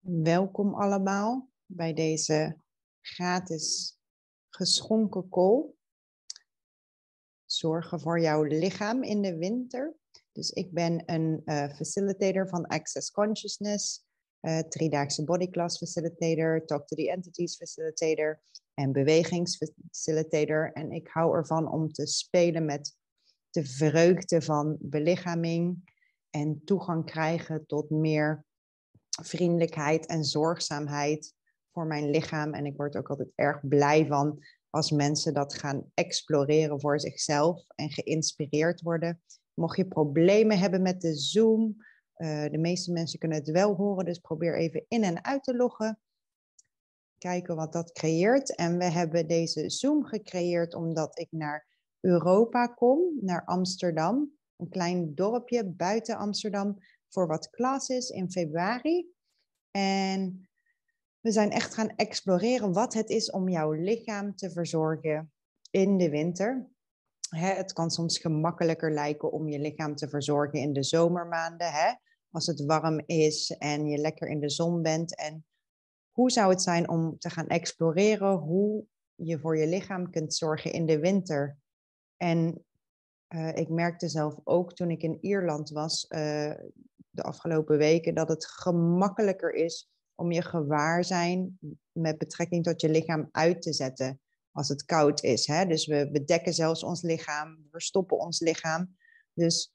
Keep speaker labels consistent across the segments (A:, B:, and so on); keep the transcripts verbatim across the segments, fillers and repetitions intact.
A: Welkom allemaal bij deze gratis geschonken call. Zorgen voor jouw lichaam in de winter. Dus ik ben een uh, facilitator van Access Consciousness, uh, driedaagse body class facilitator, Talk to the Entities facilitator en bewegingsfacilitator. En ik hou ervan om te spelen met de vreugde van belichaming en toegang krijgen tot meer vriendelijkheid en zorgzaamheid voor mijn lichaam. En ik word ook altijd erg blij van als mensen dat gaan exploreren voor zichzelf en geïnspireerd worden. Mocht je problemen hebben met de Zoom, uh, de meeste mensen kunnen het wel horen, dus probeer even in en uit te loggen. Kijken wat dat creëert. En we hebben deze Zoom gecreëerd omdat ik naar Europa kom, naar Amsterdam. Een klein dorpje buiten Amsterdam voor wat classes in februari. En we zijn echt gaan exploreren wat het is om jouw lichaam te verzorgen in de winter. Hè, het kan soms gemakkelijker lijken om je lichaam te verzorgen in de zomermaanden. Hè, als het warm is en je lekker in de zon bent. En hoe zou het zijn om te gaan exploreren hoe je voor je lichaam kunt zorgen in de winter? En uh, ik merkte zelf ook toen ik in Ierland was uh, de afgelopen weken dat het gemakkelijker is om je gewaarzijn met betrekking tot je lichaam uit te zetten als het koud is. Hè? Dus we bedekken zelfs ons lichaam, we verstoppen ons lichaam. Dus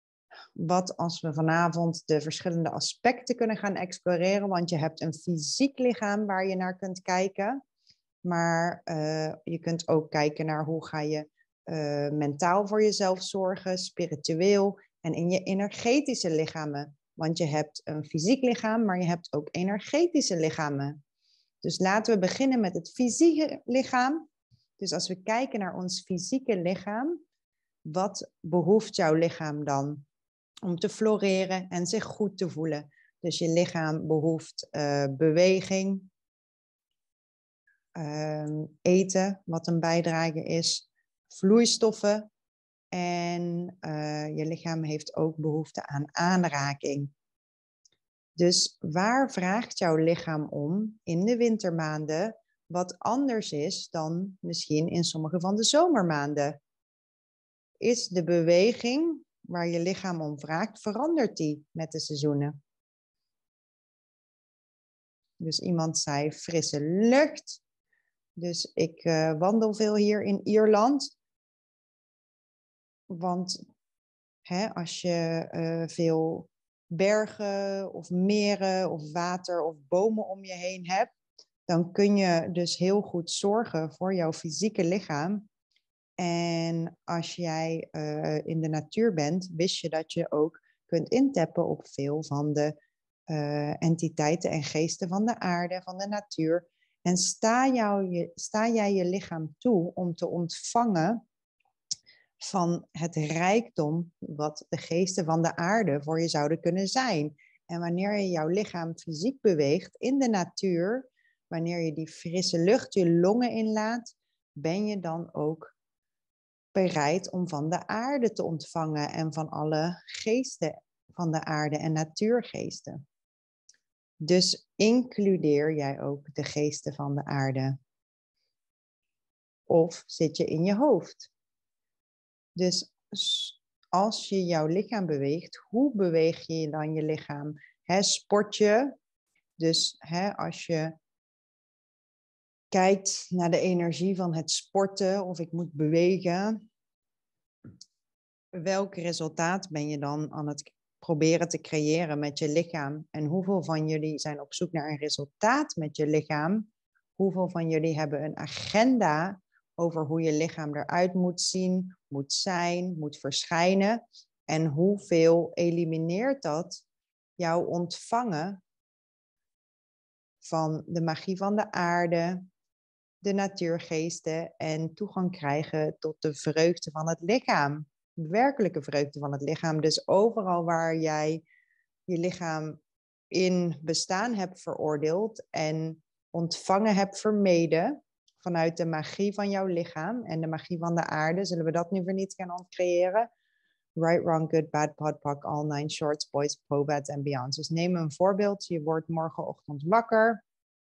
A: wat als we vanavond de verschillende aspecten kunnen gaan exploreren, want je hebt een fysiek lichaam waar je naar kunt kijken, maar uh, je kunt ook kijken naar hoe ga je uh, mentaal voor jezelf zorgen, spiritueel en in je energetische lichamen. Want je hebt een fysiek lichaam, maar je hebt ook energetische lichamen. Dus laten we beginnen met het fysieke lichaam. Dus als we kijken naar ons fysieke lichaam, wat behoeft jouw lichaam dan om te floreren en zich goed te voelen? Dus je lichaam behoeft uh, beweging, uh, eten, wat een bijdrage is, vloeistoffen. En uh, je lichaam heeft ook behoefte aan aanraking. Dus waar vraagt jouw lichaam om in de wintermaanden wat anders is dan misschien in sommige van de zomermaanden? Is de beweging waar je lichaam om vraagt, verandert die met de seizoenen? Dus iemand zei frisse lucht. Dus ik uh, wandel veel hier in Ierland. Want hè, als je uh, veel bergen of meren of water of bomen om je heen hebt, dan kun je dus heel goed zorgen voor jouw fysieke lichaam. En als jij uh, in de natuur bent, wist je dat je ook kunt intappen op veel van de uh, entiteiten en geesten van de aarde, van de natuur. En sta, jou, je, sta jij je lichaam toe om te ontvangen van het rijkdom wat de geesten van de aarde voor je zouden kunnen zijn. En wanneer je jouw lichaam fysiek beweegt in de natuur, wanneer je die frisse lucht je longen inlaat, ben je dan ook bereid om van de aarde te ontvangen en van alle geesten van de aarde en natuurgeesten. Dus includeer jij ook de geesten van de aarde? Of zit je in je hoofd? Dus als je jouw lichaam beweegt, hoe beweeg je dan je lichaam? He, sport je? Dus he, als je kijkt naar de energie van het sporten of ik moet bewegen, welk resultaat ben je dan aan het proberen te creëren met je lichaam? En hoeveel van jullie zijn op zoek naar een resultaat met je lichaam? Hoeveel van jullie hebben een agenda over hoe je lichaam eruit moet zien, moet zijn, moet verschijnen? En hoeveel elimineert dat jouw ontvangen van de magie van de aarde, de natuurgeesten en toegang krijgen tot de vreugde van het lichaam? De werkelijke vreugde van het lichaam. Dus overal waar jij je lichaam in bestaan hebt veroordeeld en ontvangen hebt vermeden vanuit de magie van jouw lichaam en de magie van de aarde, zullen we dat nu weer niet gaan ontcreëren? Right, wrong, good, bad, pod, poc, all nine shorts, boys, pobad en beyond. Dus neem een voorbeeld. Je wordt morgenochtend wakker.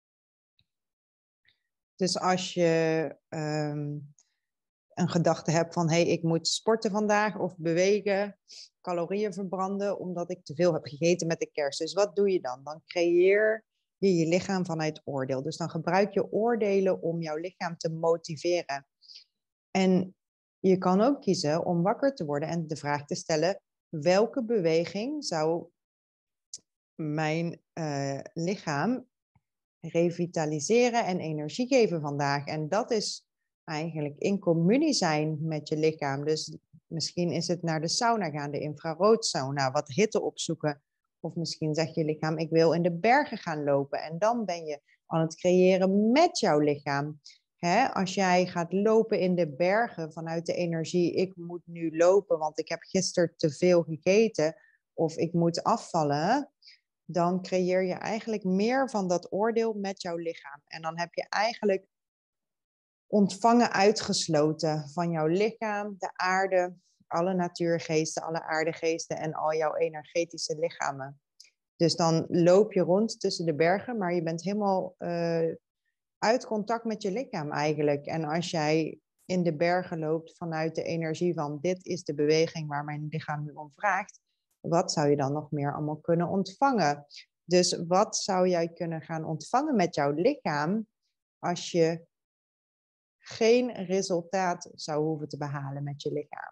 A: Dus als je um, een gedachte hebt van, hé, hey, ik moet sporten vandaag of bewegen, calorieën verbranden, omdat ik te veel heb gegeten met de kerst. Dus wat doe je dan? Dan creëer je je lichaam vanuit oordeel. Dus dan gebruik je oordelen om jouw lichaam te motiveren. En je kan ook kiezen om wakker te worden en de vraag te stellen, welke beweging zou mijn uh, lichaam revitaliseren en energie geven vandaag? En dat is eigenlijk in communie zijn met je lichaam. Dus misschien is het naar de sauna gaan, de infraroodsauna, wat hitte opzoeken. Of misschien zegt je lichaam, ik wil in de bergen gaan lopen. En dan ben je aan het creëren met jouw lichaam. Hè? Als jij gaat lopen in de bergen vanuit de energie, ik moet nu lopen, want ik heb gisteren te veel gegeten. Of ik moet afvallen. Dan creëer je eigenlijk meer van dat oordeel met jouw lichaam. En dan heb je eigenlijk ontvangen uitgesloten van jouw lichaam, de aarde, alle natuurgeesten, alle aardegeesten en al jouw energetische lichamen. Dus dan loop je rond tussen de bergen, maar je bent helemaal uh, uit contact met je lichaam eigenlijk. En als jij in de bergen loopt vanuit de energie van dit is de beweging waar mijn lichaam nu om vraagt, wat zou je dan nog meer allemaal kunnen ontvangen? Dus wat zou jij kunnen gaan ontvangen met jouw lichaam als je geen resultaat zou hoeven te behalen met je lichaam?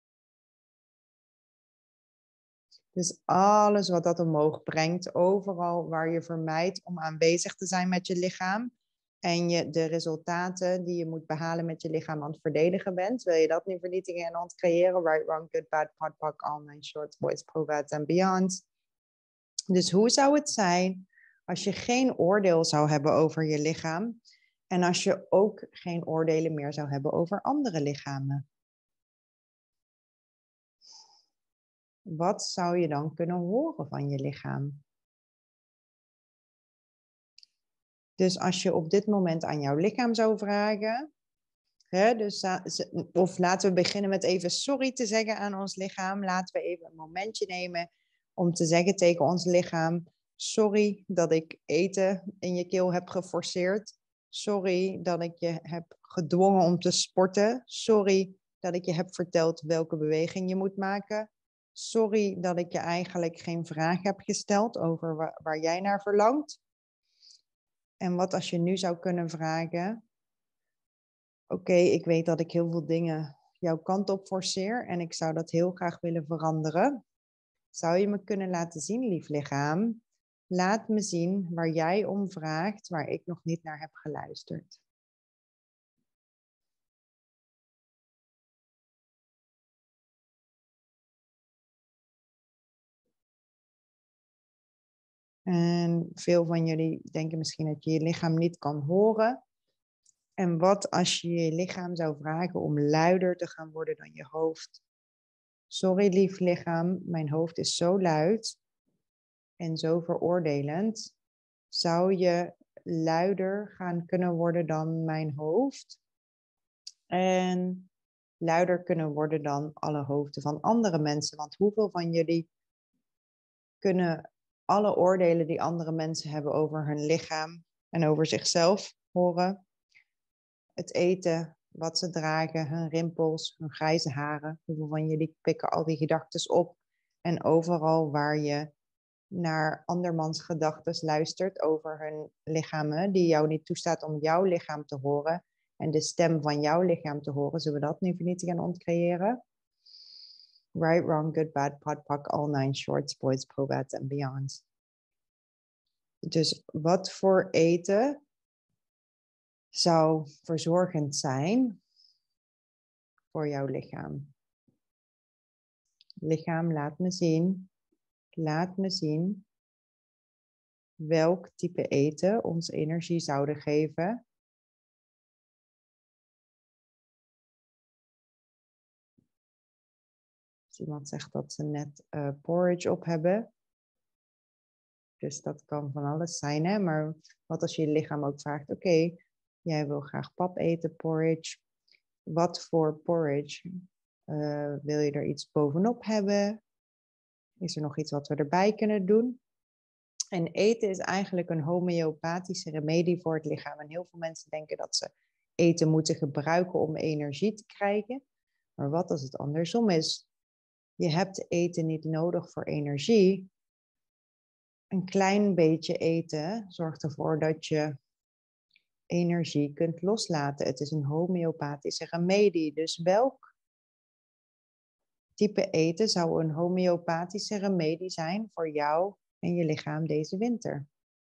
A: Dus alles wat dat omhoog brengt, overal waar je vermijdt om aanwezig te zijn met je lichaam en je de resultaten die je moet behalen met je lichaam aan het verdedigen bent, wil je dat nu vernietigen en ontcreëren? Right, wrong, good, bad, pod, poc, all nine shorts, boys, pobad en beyond. Dus hoe zou het zijn als je geen oordeel zou hebben over je lichaam en als je ook geen oordelen meer zou hebben over andere lichamen? Wat zou je dan kunnen horen van je lichaam? Dus als je op dit moment aan jouw lichaam zou vragen, hè, dus, of laten we beginnen met even sorry te zeggen aan ons lichaam. Laten we even een momentje nemen om te zeggen tegen ons lichaam, sorry dat ik eten in je keel heb geforceerd. Sorry dat ik je heb gedwongen om te sporten. Sorry dat ik je heb verteld welke beweging je moet maken. Sorry dat ik je eigenlijk geen vraag heb gesteld over waar, waar jij naar verlangt. En wat als je nu zou kunnen vragen, oké, okay, ik weet dat ik heel veel dingen jouw kant op forceer en ik zou dat heel graag willen veranderen. Zou je me kunnen laten zien, lief lichaam? Laat me zien waar jij om vraagt, waar ik nog niet naar heb geluisterd. En veel van jullie denken misschien dat je je lichaam niet kan horen. En wat als je je lichaam zou vragen om luider te gaan worden dan je hoofd? Sorry, lief lichaam, mijn hoofd is zo luid en zo veroordelend. Zou je luider gaan kunnen worden dan mijn hoofd? En luider kunnen worden dan alle hoofden van andere mensen. Want hoeveel van jullie kunnen alle oordelen die andere mensen hebben over hun lichaam en over zichzelf horen? Het eten, wat ze dragen, hun rimpels, hun grijze haren. Hoeveel van jullie pikken al die gedachten op? En overal waar je naar andermans gedachten luistert over hun lichamen, die jou niet toestaat om jouw lichaam te horen en de stem van jouw lichaam te horen, zullen we dat nu vernietigen en ontcreëren? Right, wrong, good, bad, pod, poc, all nine shorts, boys, pobad en beyond. Dus wat voor eten zou verzorgend zijn voor jouw lichaam? Lichaam, laat me zien. Laat me zien welk type eten ons energie zouden geven. Als iemand zegt dat ze net uh, porridge op hebben. Dus dat kan van alles zijn, hè? Maar wat als je je lichaam ook vraagt, oké, okay, jij wil graag pap eten, porridge. Wat voor porridge Uh, wil je er iets bovenop hebben? Is er nog iets wat we erbij kunnen doen? En eten is eigenlijk een homeopathische remedie voor het lichaam. En heel veel mensen denken dat ze eten moeten gebruiken om energie te krijgen. Maar wat als het andersom is? Je hebt eten niet nodig voor energie. Een klein beetje eten zorgt ervoor dat je energie kunt loslaten. Het is een homeopathische remedie. Dus welk type eten zou een homeopathische remedie zijn voor jou en je lichaam deze winter?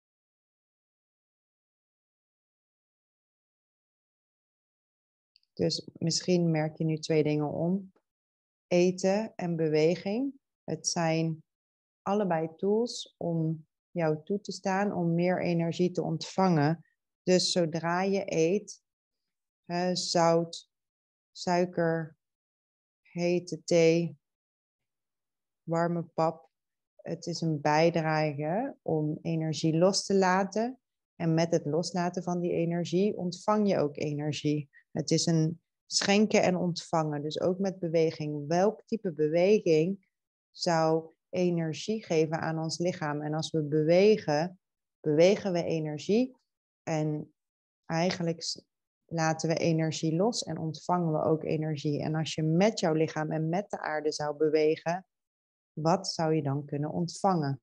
A: Dus misschien merk je nu twee dingen om. Eten en beweging. Het zijn allebei tools om jou toe te staan om meer energie te ontvangen. Dus zodra je eet, uh, zout, suiker, hete thee, warme pap. Het is een bijdrage om energie los te laten. En met het loslaten van die energie ontvang je ook energie. Het is een schenken en ontvangen. Dus ook met beweging. Welk type beweging zou energie geven aan ons lichaam? En als we bewegen, bewegen we energie. En eigenlijk laten we energie los en ontvangen we ook energie. En als je met jouw lichaam en met de aarde zou bewegen, wat zou je dan kunnen ontvangen?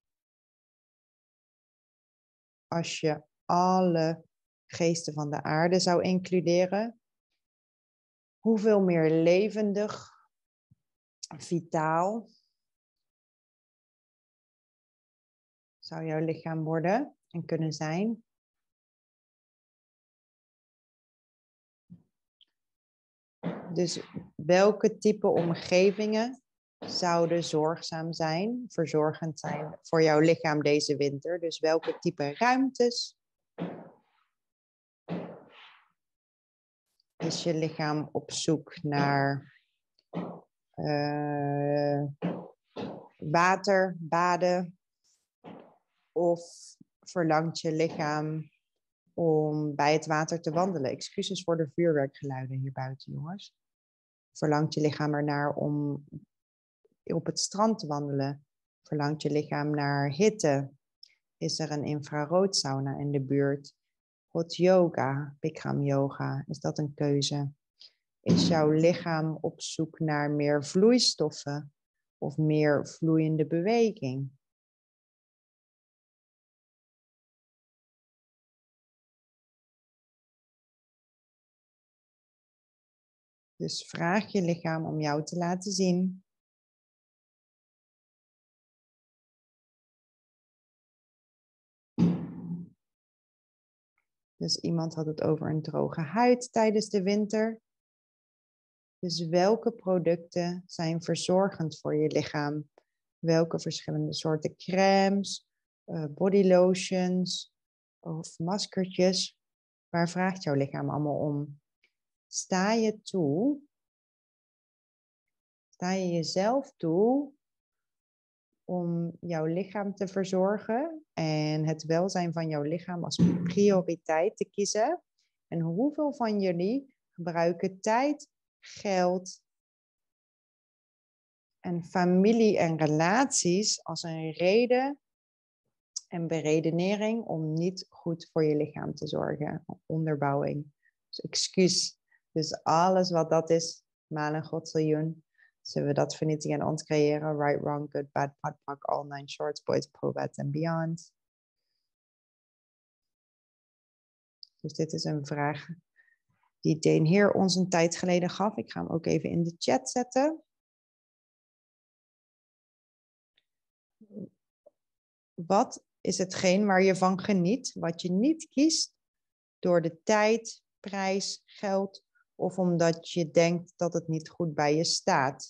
A: Als je alle geesten van de aarde zou includeren, hoeveel meer levendig, vitaal zou jouw lichaam worden en kunnen zijn? Dus welke type omgevingen zouden zorgzaam zijn, verzorgend zijn voor jouw lichaam deze winter? Dus welke type ruimtes is je lichaam op zoek naar uh, water, baden? Of verlangt je lichaam om bij het water te wandelen? Excuses voor de vuurwerkgeluiden hier buiten, jongens. Verlangt je lichaam ernaar om op het strand te wandelen? Verlangt je lichaam naar hitte? Is er een infraroodsauna in de buurt? Hot yoga, Bikram yoga, is dat een keuze? Is jouw lichaam op zoek naar meer vloeistoffen of meer vloeiende beweging? Dus vraag je lichaam om jou te laten zien. Dus iemand had het over een droge huid tijdens de winter. Dus welke producten zijn verzorgend voor je lichaam? Welke verschillende soorten crèmes, uh, body lotions of maskertjes? Waar vraagt jouw lichaam allemaal om? Sta je toe? Sta je jezelf toe om jouw lichaam te verzorgen en het welzijn van jouw lichaam als prioriteit te kiezen? En hoeveel van jullie gebruiken tijd, geld en familie en relaties als een reden en beredenering om niet goed voor je lichaam te zorgen? Onderbouwing. Dus excuus. Dus alles wat dat is, malen, godsiljoen. Zullen we dat vernietigen en ons creëren? Right, wrong, good, bad, pot, pak, all nine shorts, boys, probats en beyond. Dus dit is een vraag die Dane Heer ons een tijd geleden gaf. Ik ga hem ook even in de chat zetten. Wat is hetgeen waar je van geniet, wat je niet kiest door de tijd, prijs, geld of omdat je denkt dat het niet goed bij je staat?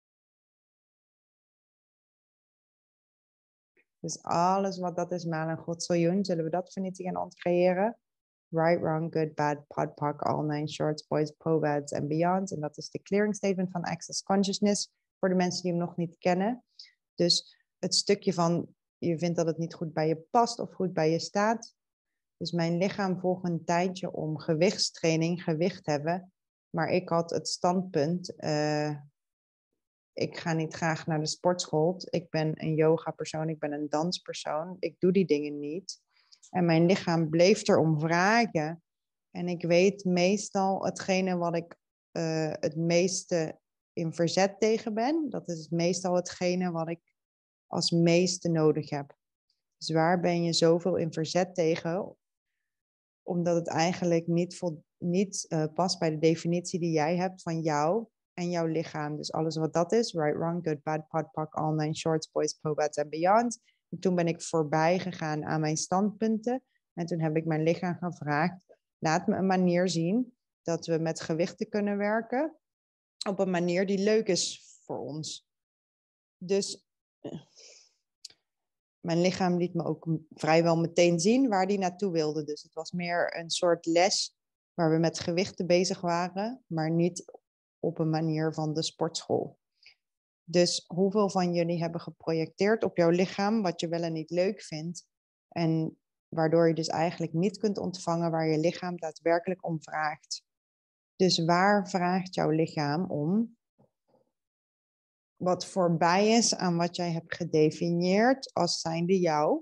A: Dus alles wat dat is, malen, godsiljoen, zullen we dat vernietigen en ontcreëren? Right, wrong, good, bad, pod, poc, all nine shorts, boys, probads en beyond. En dat is de clearing statement van Access Consciousness voor de mensen die hem nog niet kennen. Dus het stukje van je vindt dat het niet goed bij je past of goed bij je staat. Dus mijn lichaam volgt een tijdje om gewichtstraining, gewicht hebben. Maar ik had het standpunt, uh, ik ga niet graag naar de sportschool. Ik ben een yoga persoon, ik ben een danspersoon. Ik doe die dingen niet. En mijn lichaam bleef erom vragen. En ik weet meestal hetgene wat ik uh, het meeste in verzet tegen ben. Dat is meestal hetgene wat ik als meeste nodig heb. Dus waar ben je zoveel in verzet tegen? Omdat het eigenlijk niet, vol, niet uh, past bij de definitie die jij hebt van jou en jouw lichaam. Dus alles wat dat is, right, wrong, good, bad, pod, pak, all nine shorts, boys, pobats en beyond. En toen ben ik voorbij gegaan aan mijn standpunten. En toen heb ik mijn lichaam gevraagd, laat me een manier zien dat we met gewichten kunnen werken. Op een manier die leuk is voor ons. Dus mijn lichaam liet me ook vrijwel meteen zien waar die naartoe wilde. Dus het was meer een soort les waar we met gewichten bezig waren, maar niet op een manier van de sportschool. Dus hoeveel van jullie hebben geprojecteerd op jouw lichaam wat je wel en niet leuk vindt en waardoor je dus eigenlijk niet kunt ontvangen waar je lichaam daadwerkelijk om vraagt. Dus waar vraagt jouw lichaam om? Wat voorbij is aan wat jij hebt gedefinieerd als zijnde jou.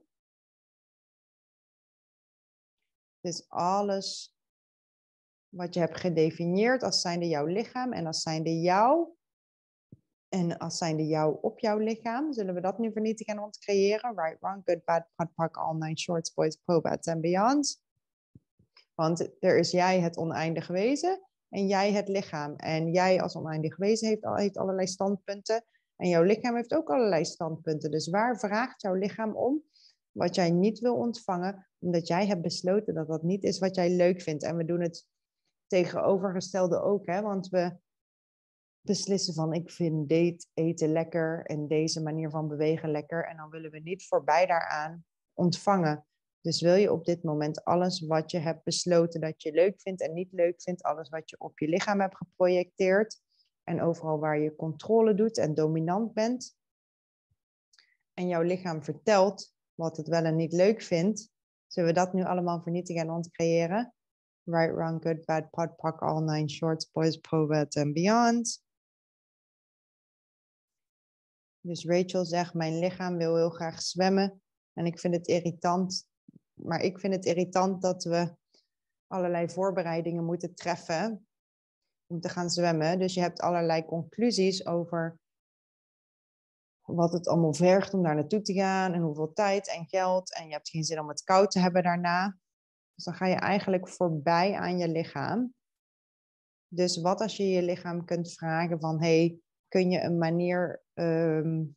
A: Dus alles wat je hebt gedefinieerd als zijnde jouw lichaam en als zijnde jou en als zijnde jou op jouw lichaam, zullen we dat nu vernietigen en ontcreëren? Right, wrong, good, bad, pod, pak, all nine shorts, boys, pobats en beyond. Want er is jij het oneindig wezen en jij het lichaam. En jij als oneindig wezen heeft, heeft allerlei standpunten. En jouw lichaam heeft ook allerlei standpunten. Dus waar vraagt jouw lichaam om wat jij niet wil ontvangen, omdat jij hebt besloten dat dat niet is wat jij leuk vindt. En we doen het tegenovergestelde ook, hè? Want we beslissen van ik vind dit eten lekker en deze manier van bewegen lekker. En dan willen we niet voorbij daaraan ontvangen. Dus wil je op dit moment alles wat je hebt besloten dat je leuk vindt en niet leuk vindt, alles wat je op je lichaam hebt geprojecteerd en overal waar je controle doet en dominant bent en jouw lichaam vertelt wat het wel en niet leuk vindt, zullen we dat nu allemaal vernietigen en ontcreëren? Right, wrong, good, bad, pod, pak, all nine shorts, boys, pobats en beyond. Dus Rachel zegt, mijn lichaam wil heel graag zwemmen en ik vind het irritant. Maar ik vind het irritant dat we allerlei voorbereidingen moeten treffen om te gaan zwemmen. Dus je hebt allerlei conclusies over wat het allemaal vergt om daar naartoe te gaan en hoeveel tijd en geld. En je hebt geen zin om het koud te hebben daarna. Dus dan ga je eigenlijk voorbij aan je lichaam. Dus wat als je je lichaam kunt vragen van, hey, kun je een manier um,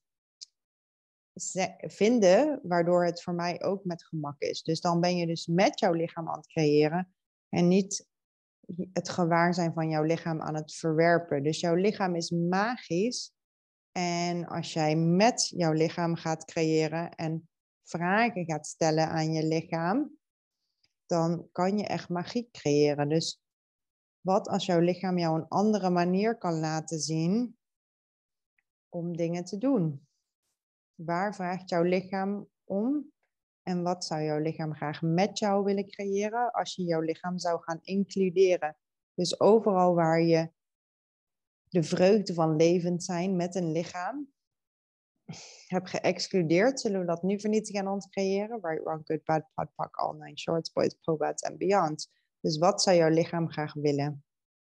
A: vinden waardoor het voor mij ook met gemak is. Dus dan ben je dus met jouw lichaam aan het creëren en niet het gewaarzijn van jouw lichaam aan het verwerpen. Dus jouw lichaam is magisch en als jij met jouw lichaam gaat creëren en vragen gaat stellen aan je lichaam, dan kan je echt magie creëren. Dus wat als jouw lichaam jou een andere manier kan laten zien om dingen te doen? Waar vraagt jouw lichaam om? En wat zou jouw lichaam graag met jou willen creëren als je jouw lichaam zou gaan includeren? Dus overal waar je de vreugde van levend zijn met een lichaam hebt geëxcludeerd, zullen we dat nu vernietigen en ontcreëren? Right, wrong, good, bad, pod, pak, all nine shorts, boys, pobats en beyond. Dus wat zou jouw lichaam graag willen?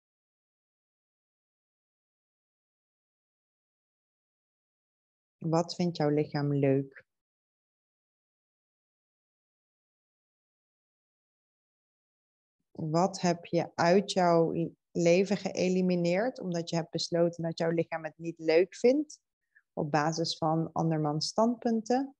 A: Wat vindt jouw lichaam leuk? Wat heb je uit jouw leven geëlimineerd omdat je hebt besloten dat jouw lichaam het niet leuk vindt op basis van andermans standpunten?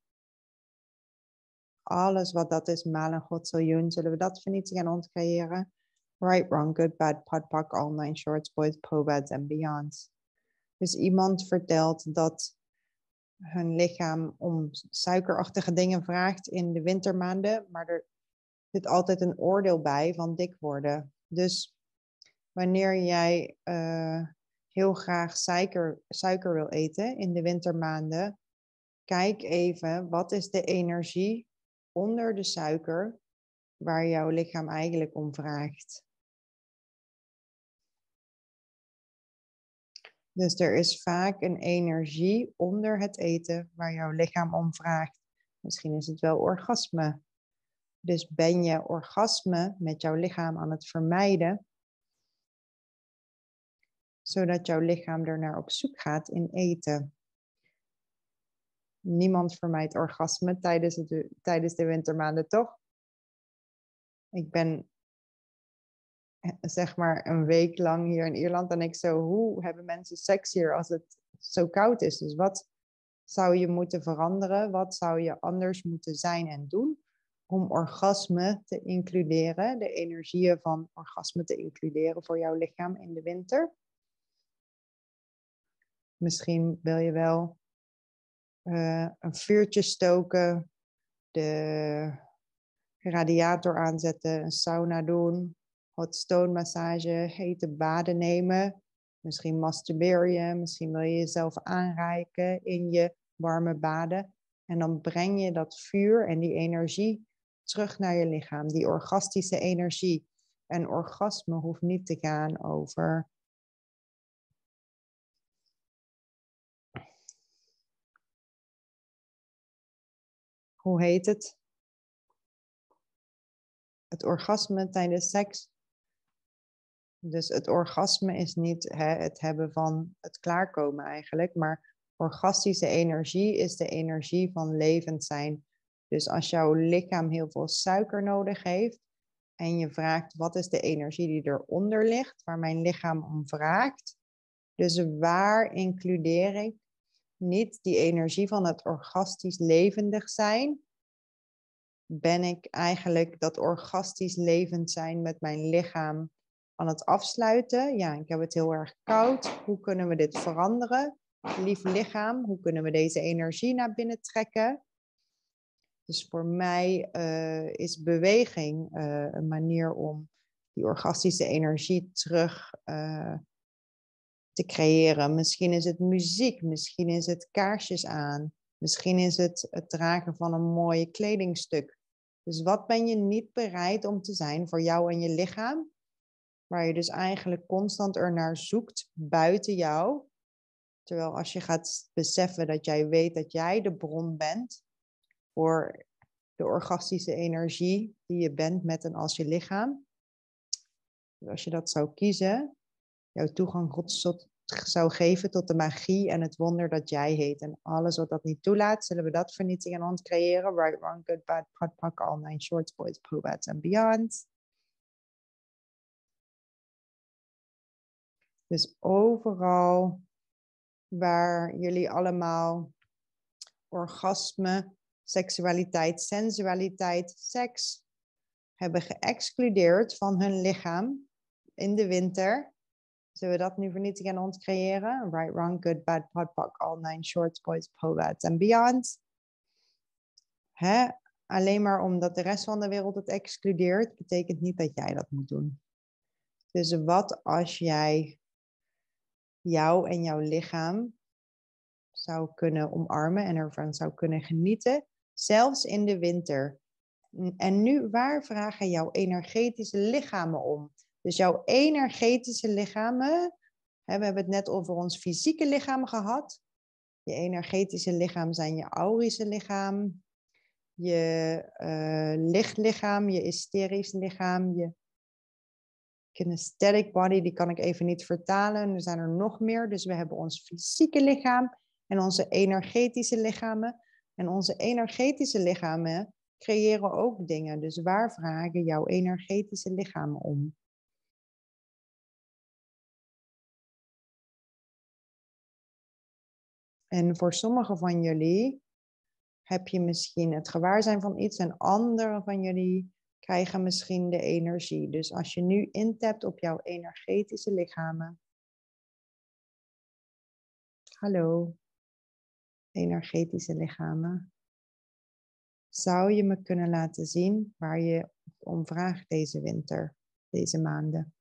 A: Alles wat dat is, maal een godziljoen, zullen we dat vernietigen en ontcreëren? Right, wrong, good, bad, pod, pak, all nine shorts, boys, pobats en beyond. Dus iemand vertelt dat hun lichaam om suikerachtige dingen vraagt in de wintermaanden, maar er zit altijd een oordeel bij van dik worden. Dus wanneer jij uh, heel graag suiker, suiker wil eten in de wintermaanden, kijk even wat is de energie onder de suiker waar jouw lichaam eigenlijk om vraagt. Dus er is vaak een energie onder het eten waar jouw lichaam om vraagt. Misschien is het wel orgasme. Dus ben je orgasme met jouw lichaam aan het vermijden, zodat jouw lichaam er naar op zoek gaat in eten. Niemand vermijdt orgasme tijdens, het, tijdens de wintermaanden, toch? Ik ben zeg maar een week lang hier in Ierland en ik zo, hoe hebben mensen seks hier als het zo koud is? Dus wat zou je moeten veranderen? Wat zou je anders moeten zijn en doen om orgasme te includeren, de energieën van orgasme te includeren voor jouw lichaam in de winter? Misschien wil je wel uh, een vuurtje stoken, de radiator aanzetten, een sauna doen, hot stone massage, hete baden nemen. Misschien masturbeer je, misschien wil je jezelf aanreiken in je warme baden. En dan breng je dat vuur en die energie terug naar je lichaam, die orgastische energie. En orgasme hoeft niet te gaan over hoe heet het? Het orgasme tijdens seks. Dus het orgasme is niet hè, het hebben van het klaarkomen eigenlijk, maar orgastische energie is de energie van levend zijn. Dus als jouw lichaam heel veel suiker nodig heeft en je vraagt wat is de energie die eronder ligt, waar mijn lichaam om vraagt. Dus waar includeer ik niet die energie van het orgastisch levendig zijn? Ben ik eigenlijk dat orgastisch levend zijn met mijn lichaam aan het afsluiten? Ja, ik heb het heel erg koud. Hoe kunnen we dit veranderen? Lief lichaam, hoe kunnen we deze energie naar binnen trekken? Dus voor mij uh, is beweging uh, een manier om die orgastische energie terug uh, te creëren. Misschien is het muziek, misschien is het kaarsjes aan. Misschien is het het dragen van een mooi kledingstuk. Dus wat ben je niet bereid om te zijn voor jou en je lichaam? Waar je dus eigenlijk constant er naar zoekt buiten jou. Terwijl als je gaat beseffen dat jij weet dat jij de bron bent voor de orgastische energie die je bent met en als je lichaam. Dus als je dat zou kiezen, jouw toegang tot, zou geven tot de magie en het wonder dat jij heet. En alles wat dat niet toelaat, zullen we dat vernietigen en ons creëren. Right, wrong, good, bad, pot, pak, all nine shorts, boys, probats en beyond. Dus overal waar jullie allemaal orgasme, seksualiteit, sensualiteit, seks hebben geëxcludeerd van hun lichaam in de winter. Zullen we dat nu vernietigen en ons creëren? Right, wrong, good, bad, pot, pak, all nine shorts, boys, probats en beyond. Hè? Alleen maar omdat de rest van de wereld het excludeert, betekent niet dat jij dat moet doen. Dus wat als jij jou en jouw lichaam zou kunnen omarmen en ervan zou kunnen genieten, zelfs in de winter. En nu, waar vragen jouw energetische lichamen om? Dus jouw energetische lichamen, hè, we hebben het net over ons fysieke lichaam gehad. Je energetische lichaam zijn je aurische lichaam, je uh, lichtlichaam, je etherisch lichaam, je kinesthetic body, die kan ik even niet vertalen. Er zijn er nog meer. Dus we hebben ons fysieke lichaam en onze energetische lichamen. En onze energetische lichamen creëren ook dingen. Dus waar vragen jouw energetische lichamen om? En voor sommigen van jullie heb je misschien het gewaarzijn van iets en anderen van jullie krijgen misschien de energie. Dus als je nu intapt op jouw energetische lichamen. Hallo, energetische lichamen. Zou je me kunnen laten zien waar je om vraagt deze winter, deze maanden?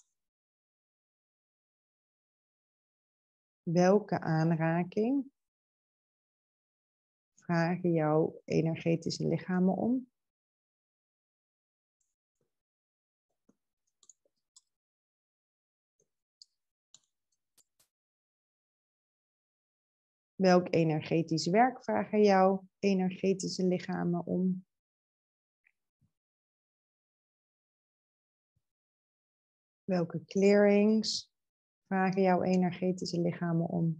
A: Welke aanraking vragen jouw energetische lichamen om? Welk energetisch werk vragen jouw energetische lichamen om? Welke clearings vragen jouw energetische lichamen om?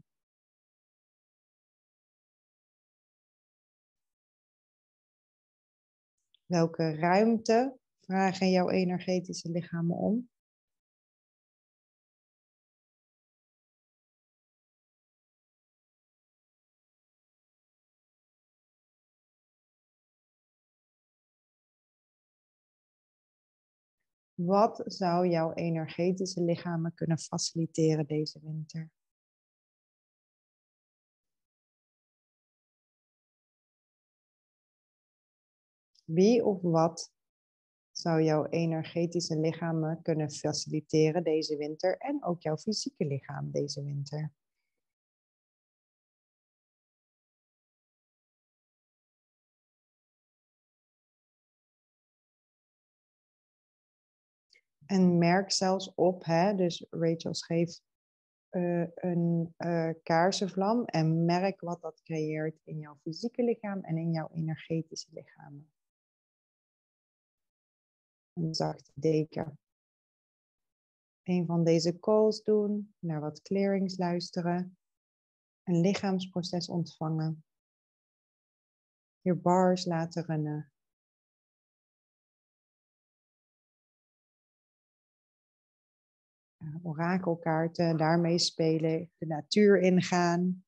A: Welke ruimte vragen jouw energetische lichamen om? Wat zou jouw energetische lichamen kunnen faciliteren deze winter? Wie of wat zou jouw energetische lichamen kunnen faciliteren deze winter en ook jouw fysieke lichaam deze winter? En merk zelfs op, hè, dus Rachel schreef uh, een uh, kaarsenvlam en merk wat dat creëert in jouw fysieke lichaam en in jouw energetische lichamen. Een zachte deken. Een van deze calls doen, naar wat clearings luisteren, een lichaamsproces ontvangen, je bars laten runnen. Orakelkaarten, daarmee spelen, de natuur ingaan.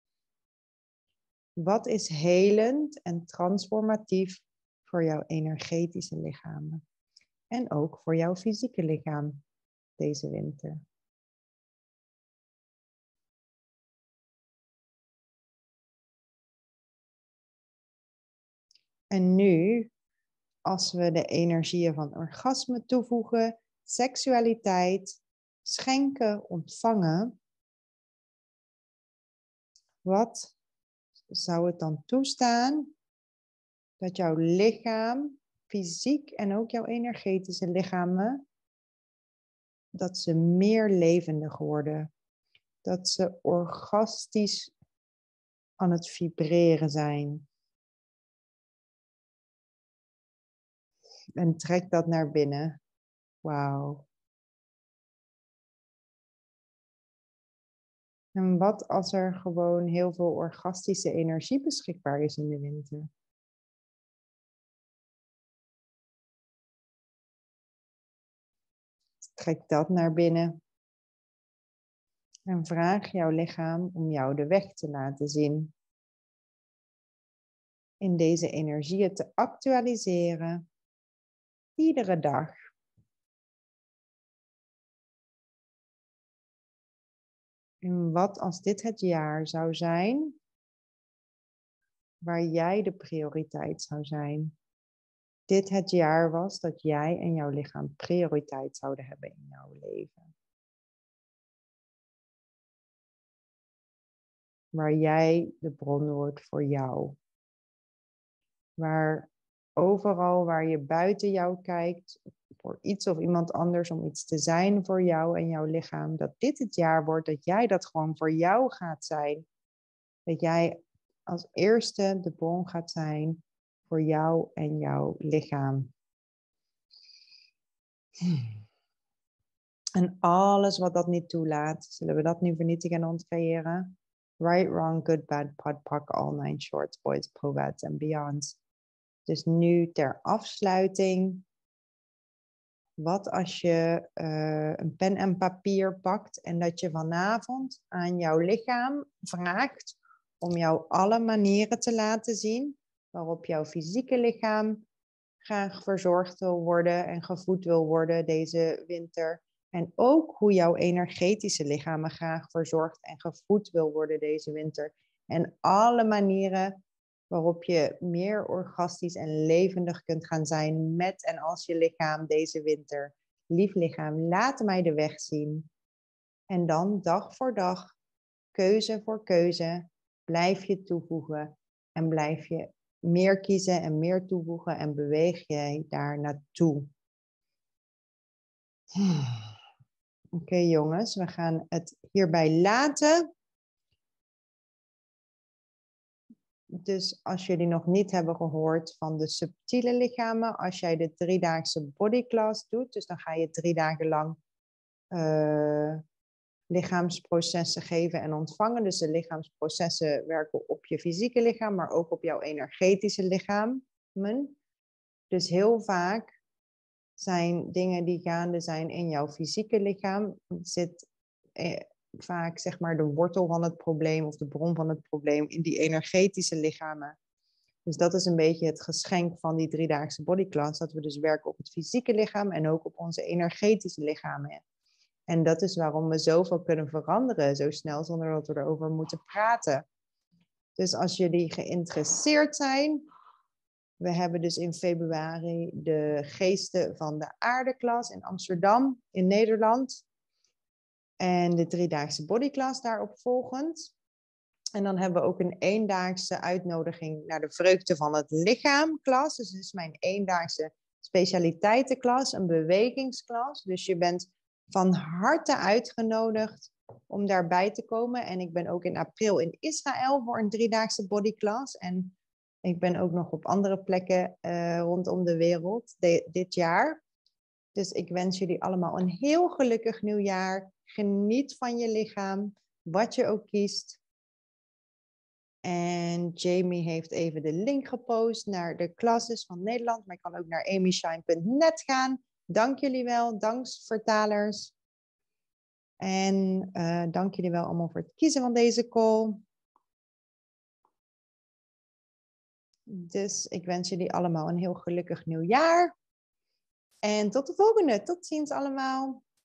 A: Wat is helend en transformatief voor jouw energetische lichamen? En ook voor jouw fysieke lichaam deze winter. En nu, als we de energieën van orgasme toevoegen, seksualiteit, schenken, ontvangen, wat zou het dan toestaan dat jouw lichaam, fysiek en ook jouw energetische lichamen, dat ze meer levendig worden, dat ze orgastisch aan het vibreren zijn. En trek dat naar binnen. Wauw. En wat als er gewoon heel veel orgastische energie beschikbaar is in de winter? Trek dat naar binnen. En vraag jouw lichaam om jou de weg te laten zien. In deze energieën te actualiseren. Iedere dag. En wat als dit het jaar zou zijn waar jij de prioriteit zou zijn? Dit het jaar was dat jij en jouw lichaam prioriteit zouden hebben in jouw leven. Waar jij de bron wordt voor jou. Waar overal waar je buiten jou kijkt, voor iets of iemand anders om iets te zijn voor jou en jouw lichaam, dat dit het jaar wordt dat jij dat gewoon voor jou gaat zijn. Dat jij als eerste de bron gaat zijn voor jou en jouw lichaam. En alles wat dat niet toelaat, zullen we dat nu vernietigen en ontcreëren? Right, wrong, good, bad, pod, poc, all nine shorts, boys, povads en beyonds. Dus nu ter afsluiting. Wat als je uh, een pen en papier pakt en dat je vanavond aan jouw lichaam vraagt om jou alle manieren te laten zien waarop jouw fysieke lichaam graag verzorgd wil worden en gevoed wil worden deze winter. En ook hoe jouw energetische lichaam graag verzorgd en gevoed wil worden deze winter. En alle manieren waarop je meer orgastisch en levendig kunt gaan zijn met en als je lichaam deze winter. Lief lichaam, laat mij de weg zien. En dan dag voor dag, keuze voor keuze, blijf je toevoegen. En blijf je meer kiezen en meer toevoegen en beweeg je daar naartoe. Oké okay, jongens, we gaan het hierbij laten. Dus als jullie nog niet hebben gehoord van de subtiele lichamen, als jij de driedaagse bodyclass doet, dus dan ga je drie dagen lang uh, lichaamsprocessen geven en ontvangen. Dus de lichaamsprocessen werken op je fysieke lichaam, maar ook op jouw energetische lichamen. Dus heel vaak zijn dingen die gaande zijn in jouw fysieke lichaam, zit eh, vaak zeg maar de wortel van het probleem of de bron van het probleem in die energetische lichamen. Dus dat is een beetje het geschenk van die driedaagse bodyclass, dat we dus werken op het fysieke lichaam en ook op onze energetische lichamen. En dat is waarom we zoveel kunnen veranderen zo snel zonder dat we erover moeten praten. Dus als jullie geïnteresseerd zijn, we hebben dus in februari de Geesten van de Aarde-klas in Amsterdam, in Nederland. En de driedaagse bodyclass daarop volgend. En dan hebben we ook een eendaagse uitnodiging naar de vreugde van het lichaam klas. Dus dit is mijn eendaagse specialiteitenklas, een bewegingsklas. Dus je bent van harte uitgenodigd om daarbij te komen. En ik ben ook in april in Israël voor een driedaagse bodyclass. En ik ben ook nog op andere plekken uh, rondom de wereld de, dit jaar. Dus ik wens jullie allemaal een heel gelukkig nieuwjaar. Geniet van je lichaam, wat je ook kiest. En Jamie heeft even de link gepost naar de classes van Nederland. Maar je kan ook naar amy shine punt net gaan. Dank jullie wel, dank vertalers. En uh, dank jullie wel allemaal voor het kiezen van deze call. Dus ik wens jullie allemaal een heel gelukkig nieuwjaar. En tot de volgende. Tot ziens allemaal.